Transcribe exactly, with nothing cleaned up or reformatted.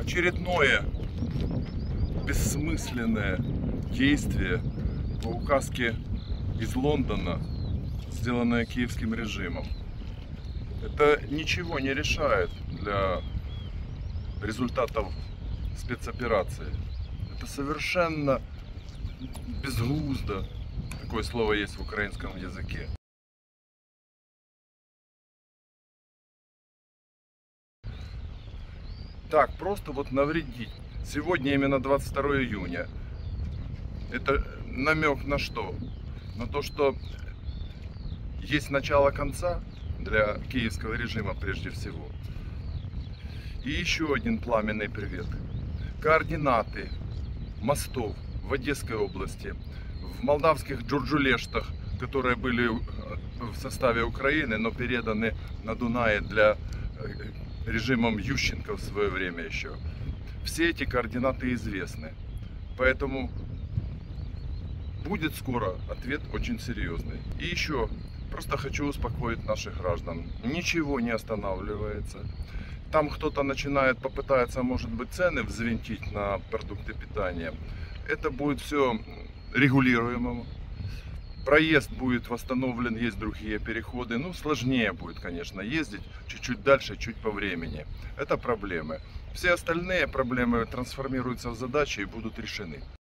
очередное бессмысленное действие по указке из Лондона, сделанное киевским режимом. Это ничего не решает для результатов спецоперации. Это совершенно безглуздо. Такое слово есть в украинском языке. Так, просто вот навредить. Сегодня именно двадцать второе июня. Это намек на что? На то, что есть начало конца для киевского режима прежде всего. И еще один пламенный привет. Координаты мостов в Одесской области, в молдавских Джурджулештах, которые были в составе Украины, но переданы на Дунае для режимом Ющенко в свое время еще. Все эти координаты известны. Поэтому будет скоро ответ очень серьезный. И еще просто хочу успокоить наших граждан. Ничего не останавливается. Там кто-то начинает, попытается, может быть, цены взвинтить на продукты питания. Это будет все регулируемо. Проезд будет восстановлен, есть другие переходы. Ну, сложнее будет, конечно, ездить чуть-чуть дальше, чуть по времени. Это проблемы. Все остальные проблемы трансформируются в задачи и будут решены.